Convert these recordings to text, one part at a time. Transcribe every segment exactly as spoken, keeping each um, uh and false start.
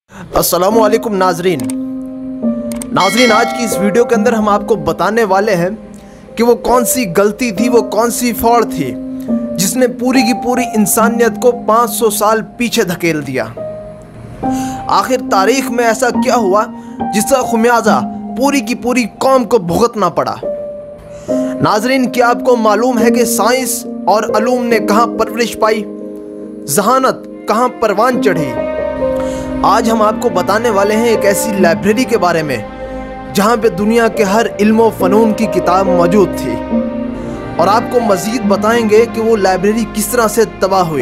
अस्सलामु अलैकुम नाजरीन नाजरीन आज की इस वीडियो के अंदर हम आपको बताने वाले हैं कि वो कौन सी गलती थी, वो कौन सी फॉल्ट थी जिसने पूरी की पूरी इंसानियत को पाँच सौ साल पीछे धकेल दिया। आखिर तारीख में ऐसा क्या हुआ जिसका खुमियाजा पूरी की पूरी कौम को भुगतना पड़ा। नाजरीन, क्या आपको मालूम है कि साइंस और अलूम ने कहाँ परवरिश पाई, जहानत कहाँ परवान चढ़ी। आज हम आपको बताने वाले हैं एक ऐसी लाइब्रेरी के बारे में जहाँ पे दुनिया के हर इल्म व फ़नून की किताब मौजूद थी, और आपको मज़ीद बताएंगे कि वो लाइब्रेरी किस तरह से तबाह हुई।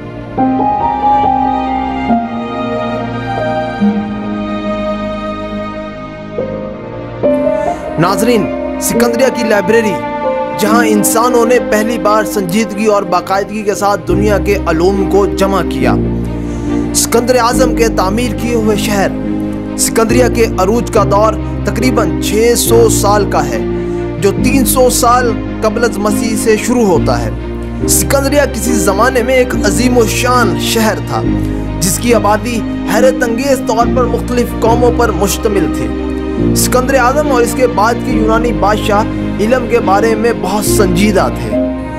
नाजरीन, सिकंदरिया की लाइब्रेरी जहाँ इंसानों ने पहली बार संजीदगी और बाकायदगी के साथ दुनिया के अलूम को जमा किया। सिकंदर आज़म के तामीर किए हुए शहर सिकंदरिया के अरूज का दौर तकरीबन छह सौ साल का है, जो तीन सौ साल क़ब्ल अज़ मसीह से शुरू होता है। सिकंदरिया किसी ज़माने में एक अजीम व शान शहर था जिसकी आबादी हैरत अंगेज़ तौर पर मुख्तलिफ कौमों पर मुश्तमिल थी। सिकंदर आज़म और इसके बाद के यूनानी बादशाह इल्म के बारे में बहुत संजीदा थे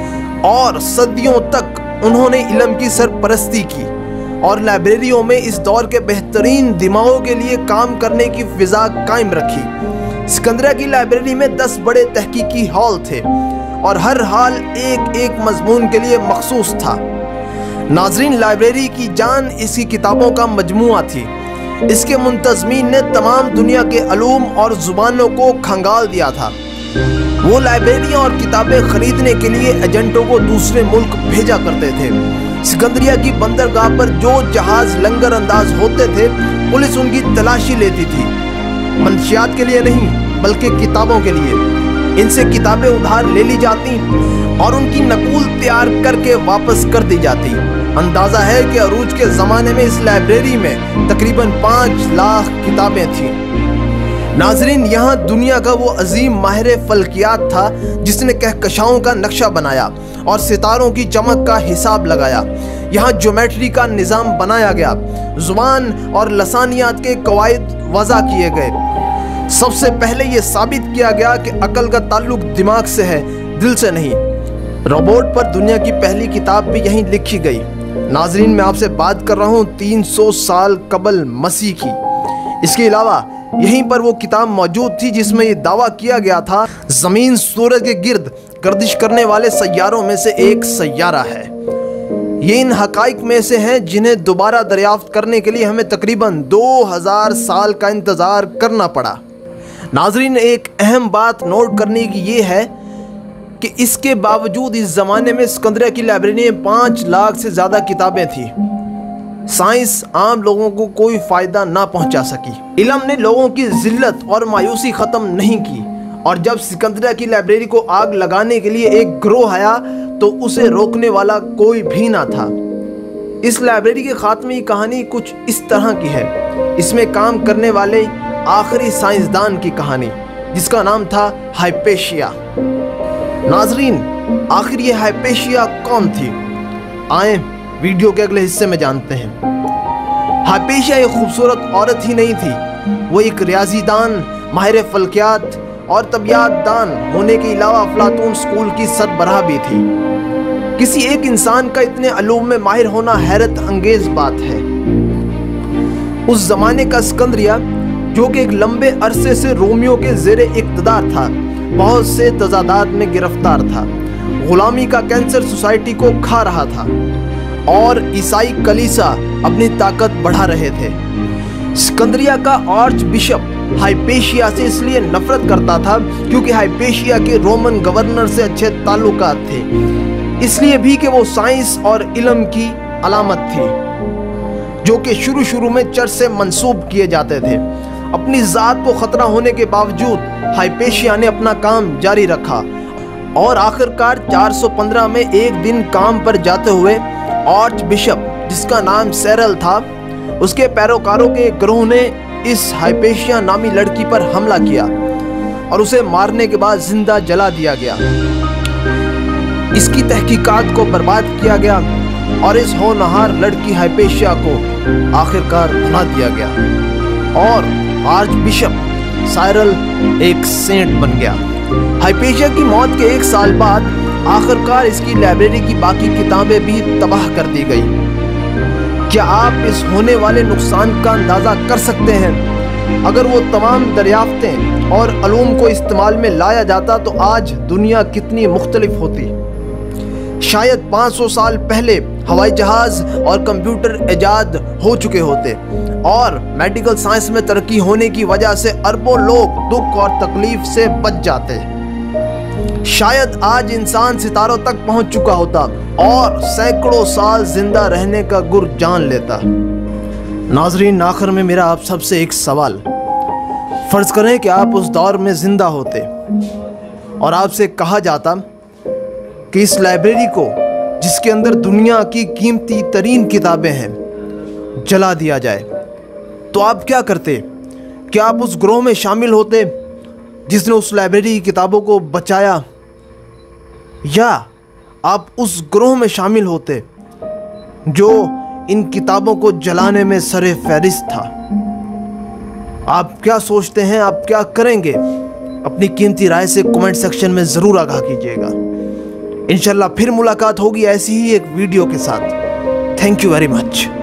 और सदियों तक उन्होंने इल्म की सरपरस्ती की और लाइब्रेरियों में इस दौर के बेहतरीन दिमागों के लिए काम करने की फिजा कायम रखी। सिकंदरिया की लाइब्रेरी में दस बड़े तहकीकी हॉल थे और हर हाल एक एक मजमून के लिए मखसूस था। नाजरीन, लाइब्रेरी की जान इसकी किताबों का मजमुआ थी। इसके मुंतज़मीन ने तमाम दुनिया के अलूम और ज़ुबानों को खंगाल दिया था। वो लाइब्रेरियाँ और किताबें खरीदने के लिए एजेंटों को दूसरे मुल्क भेजा करते थे। सिकंदरिया की बंदरगाह पर जो जहाज लंगर अंदाज होते थे, पुलिस उनकी तलाशी लेती थी, मंशियात के लिए नहीं बल्कि किताबों के लिए। इनसे किताबें उधार ले ली जाती और उनकी नकूल तैयार करके वापस कर दी जाती। अंदाज़ा है कि अरूज के ज़माने में इस लाइब्रेरी में तकरीबन पाँच लाख किताबें थीं। नाजरीन, यहाँ दुनिया का वो अजीम माहिर फल्कियात था जिसने कहकशाओं का नक्शा बनाया और सितारों की चमक का हिसाब लगाया। यहाँ ज्योमेट्री का निज़ाम बनाया गया, ज़ुबान और लसानियात के कवायद वज़ा किए गए। सबसे पहले ये साबित किया गया कि अकल का ताल्लुक दिमाग से है, दिल से नहीं। रोबोट पर दुनिया की पहली किताब भी यहीं लिखी गई। नाजरीन, मैं आपसे बात कर रहा हूँ तीन सौ साल कबल मसीह की। इसके अलावा यहीं पर वो किताब मौजूद थी जिसमें ये दावा किया गया था ज़मीन सूरज के गिर्द गर्दिश करने वाले सैयारों में से एक सैयारा है। ये इन हक़ाइक़ में से हैं जिन्हें दोबारा दरियाफ्त करने के लिए हमें तकरीबन दो हज़ार साल का इंतज़ार करना पड़ा। नाजरीन, एक अहम बात नोट करने की ये है कि इसके बावजूद इस ज़माने में सिकंदरिया की लाइब्रेरी में पाँच लाख से ज़्यादा किताबें थीं। साइंस आम लोगों को कोई फ़ायदा ना पहुंचा सकी। इल्म ने लोगों की ज़िल्लत और मायूसी ख़त्म नहीं की, और जब सिकंदरिया की लाइब्रेरी को आग लगाने के लिए एक ग्रोह आया तो उसे रोकने वाला कोई भी ना था। इस लाइब्रेरी के ख़ात्मे की कहानी कुछ इस तरह की है। इसमें काम करने वाले आखिरी साइंसदान की कहानी, जिसका नाम था हाइपेशिया। नाजरीन, आखिर ये हाइपेशिया कौन थी? आए वीडियो के अगले हिस्से में जानते हैं। हाइपेशिया एक खूबसूरत औरत ही नहीं थी, वो एक रियाजीदान, माहिर फल्कियात और तबियात दान होने के अलावा अफलातून स्कूल की सरबराह भी थी। किसी एक इंसान का इतने अलूम में माहिर होना हैरत अंगेज बात है। उस जमाने का सिकंदरिया, जो कि एक लंबे अरसे से रोमियो के ज़ेरे इक़्तिदार था, बहुत से तजादात में गिरफ्तार था, गुलामी का कैंसर सोसाइटी को खा रहा था और ईसाई कलीसा अपनी ताकत बढ़ा रहे थे। सिकंदरिया का आर्च बिशप हाइपेशिया से इसलिए नफरत करता था क्योंकि हाइपेशिया के रोमन गवर्नर से अच्छे ताल्लुकात थे, इसलिए भी कि वो साइंस और इल्म की अलामत थी, जो कि शुरू शुरू में चर्च से मंसूब किए जाते थे। अपनी ज़ात को ख़तरा होने के बावजूद हाइपेशिया ने अपना काम जारी रखा और आखिरकार चार सौ पंद्रह में एक दिन काम पर जाते हुए आर्च बिशप, जिसका नाम सेरल था, उसके पैरोकारों के गिरोह ने इस हाइपेशिया नामी लड़की पर हमला किया और उसे मारने के बाद जिंदा जला दिया गया। इसकी तहकीकात को बर्बाद किया गया और इस होनहार लड़की हाइपेशिया को आखिरकार बना दिया गया और आर्च बिशप साइरल एक सेंट बन गया। हाइपेशिया की मौत के एक साल बाद आखिरकार इसकी लाइब्रेरी की बाकी किताबें भी तबाह कर दी गई। क्या आप इस होने वाले नुकसान का अंदाज़ा कर सकते हैं? अगर वो तमाम दरियाफ्तें और अलूम को इस्तेमाल में लाया जाता तो आज दुनिया कितनी मुख्तलिफ होती। शायद पाँच सौ साल पहले हवाई जहाज़ और कंप्यूटर ईजाद हो चुके होते और मेडिकल साइंस में तरक्की होने की वजह से अरबों लोग दुख और तकलीफ से बच जाते। शायद आज इंसान सितारों तक पहुंच चुका होता और सैकड़ों साल जिंदा रहने का गुर जान लेता। नाजरीन, आखिर में मेरा आप सबसे एक सवाल, फर्ज करें कि आप उस दौर में जिंदा होते और आपसे कहा जाता कि इस लाइब्रेरी को, जिसके अंदर दुनिया की कीमती तरीन किताबें हैं, जला दिया जाए, तो आप क्या करते? क्या आप उस ग्रोह में शामिल होते जिसने उस लाइब्रेरी की किताबों को बचाया, या आप उस ग्रोह में शामिल होते जो इन किताबों को जलाने में सरे फहरिस्त था? आप क्या सोचते हैं? आप क्या करेंगे? अपनी कीमती राय से कमेंट सेक्शन में ज़रूर आगाह कीजिएगा। इंशाल्लाह फिर मुलाकात होगी ऐसी ही एक वीडियो के साथ। Thank you very much.